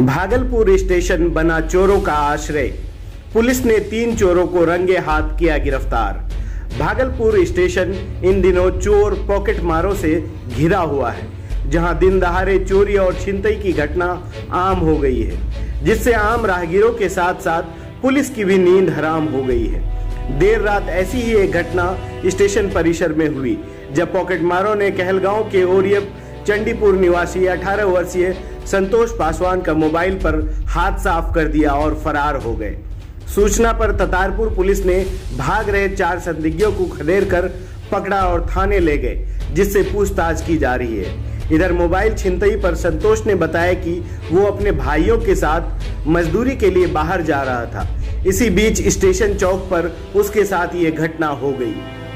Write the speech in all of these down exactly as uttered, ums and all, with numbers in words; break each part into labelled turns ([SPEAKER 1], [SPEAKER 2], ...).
[SPEAKER 1] Bhagalpur station बना चोरों का आश्रय। पुलिस ने तीन चोरों को रंगे हाथ किया गिरफ्तार। भागलपुर स्टेशन इन दिनों चोर पॉकेट मारों से घिरा हुआ है, जहां दिन दहाड़े चोरी और छिनतई की घटना आम हो गई है, जिससे आम राहगीरों के साथ साथ पुलिस की भी नींद हराम हो गई है। देर रात ऐसी ही एक घटना स्टेशन परिसर में हुई, जब पॉकेट मारों ने कहलगांव के ओरियप चंडीपुर निवासी अठारह वर्षीय संतोष पासवान का मोबाइल पर हाथ साफ कर दिया और फरार हो गए। सूचना पर ततारपुर पुलिस ने भाग रहे चार संदिग्धों को खदेड़ कर पकड़ा और थाने ले गए, जिससे पूछताछ की जा रही है। इधर मोबाइल छिनतई पर संतोष ने बताया कि वो अपने भाइयों के साथ मजदूरी के लिए बाहर जा रहा था। इसी बीच स्टेशन चौक पर उसके साथ ये घटना हो गई।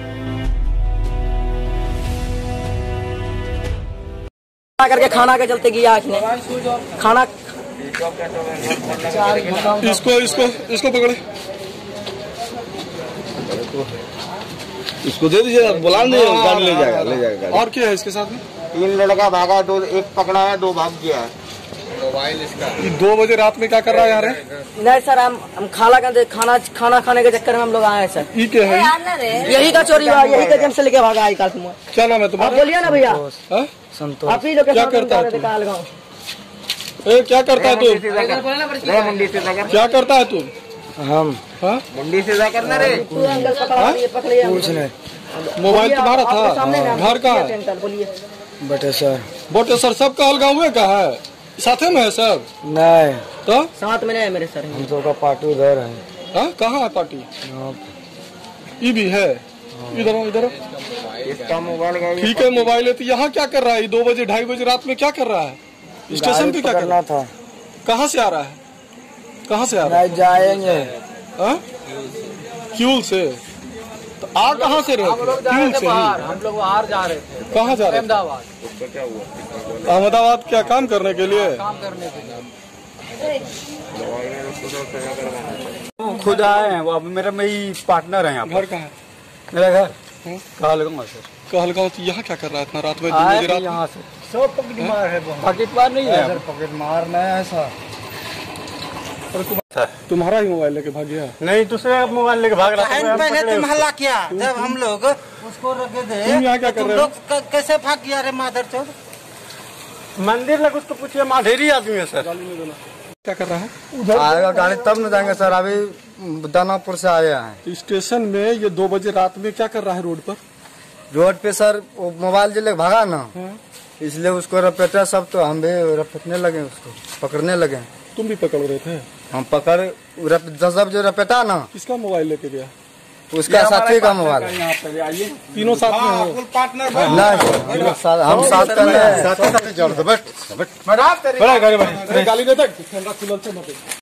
[SPEAKER 2] करके खाना के चलते गया इसने खाना
[SPEAKER 3] इसको इसको इसको पकड़े, इसको दे दीजिए, बुला दीजिए, गाड़ी ले जाएगा ले जाएगा। और क्या है इसके साथ में?
[SPEAKER 4] तीन लड़का भागा, दो एक पकड़ा है, दो भाग गया है।
[SPEAKER 3] मोबाइल इसका दो बजे रात में क्या कर रहा है यार?
[SPEAKER 2] नहीं सर, हम हम खाना खाना खाना खाने के चक्कर में हम लोग आए हैं सर।
[SPEAKER 3] ये क्या है?
[SPEAKER 2] यही का चोरी हुआ, यही का जम से लेके भागा। आई काल
[SPEAKER 3] क्या नाम है तुम्हारा?
[SPEAKER 2] बोलिए ना भैया।
[SPEAKER 3] संतोष।
[SPEAKER 2] आप ही लोग
[SPEAKER 3] क्या करता है तू? ए, क्या करता है तू?
[SPEAKER 4] मुंडी से
[SPEAKER 3] क्या करता है तू?
[SPEAKER 4] हम
[SPEAKER 3] हाँ?
[SPEAKER 4] मुंडी से जा करना रे।
[SPEAKER 2] कुछ नहीं,
[SPEAKER 3] मोबाइल तुम्हारा था? घर का
[SPEAKER 2] बोलिए।
[SPEAKER 4] बटे सर
[SPEAKER 3] बटे सर सब कहलगांव में का है? साथे में है सब?
[SPEAKER 4] नहीं
[SPEAKER 3] तो
[SPEAKER 2] साथ में नहीं है मेरे सर।
[SPEAKER 4] हम तो का पार्टी उधर है।
[SPEAKER 3] हाँ, कहाँ है पार्टी? ये भी है इधर इधर।
[SPEAKER 4] इसका मोबाइल
[SPEAKER 3] ठीक है, मोबाइल है तो यहाँ क्या कर रहा है? दो बजे ढाई बजे रात में क्या कर रहा है? स्टेशन पे क्या कर रहा
[SPEAKER 4] था?
[SPEAKER 3] कहाँ से आ रहा है? कहाँ से आ रहा है?
[SPEAKER 4] जाएंगे
[SPEAKER 3] क्यूल से। तो आ कहाँ से रहे? क्यूल से
[SPEAKER 2] हम लोग बाहर जा रहे थे।
[SPEAKER 3] कहाँ जा रहे?
[SPEAKER 2] अहमदाबाद।
[SPEAKER 3] अहमदाबाद क्या काम करने के लिए?
[SPEAKER 2] काम करने के लिए
[SPEAKER 4] खुद आए हैं। वो मेरा मेरी पार्टनर है यहाँ।
[SPEAKER 3] घर कहाँ है?
[SPEAKER 4] मेरा घर कहलगांव सर।
[SPEAKER 3] कहलगांव। तो यहाँ क्या कर रहा है इतना रात में? दो बजे रात
[SPEAKER 4] यहाँ से सब पॉकेट मार है। पॉकेट मार नहीं है सर, पॉकेट मार नहीं है सर।
[SPEAKER 3] तुम्हारा ही मोबाइल लेके भाग गया?
[SPEAKER 4] नहीं, दूसरे मोबाइल लेके भाग रहा
[SPEAKER 5] था। पहले तुम हल्ला किया जब हम लोग उसको रखे थे।
[SPEAKER 3] तुम यहाँ क्या कर रहे हो?
[SPEAKER 5] कैसे भाग गया रे माधर चौथ?
[SPEAKER 4] मंदिर लग उसको पूछिए, माधेरी आदमी है सर।
[SPEAKER 3] क्या कर रहा है?
[SPEAKER 4] उधर आएगा गाड़ी तब न जाएंगे सर। अभी दानापुर से आया है।
[SPEAKER 3] स्टेशन में ये दो बजे रात में क्या कर रहा है रोड पर?
[SPEAKER 4] रोड पे सर वो मोबाइल जो लेके भागा ना, इसलिए उसको रपेटा सब, तो हम भी रपटने लगे, उसको पकड़ने लगे।
[SPEAKER 3] तुम भी पकड़ रहे थे?
[SPEAKER 4] हम पकड़ जब जो रपेटा ना।
[SPEAKER 3] किसका मोबाइल लेके गया?
[SPEAKER 4] उसका साथी का मोबाइल।
[SPEAKER 3] तीनों साथ में हो?
[SPEAKER 4] नहीं, हम साथ कर रहे हैं।
[SPEAKER 3] गाली देता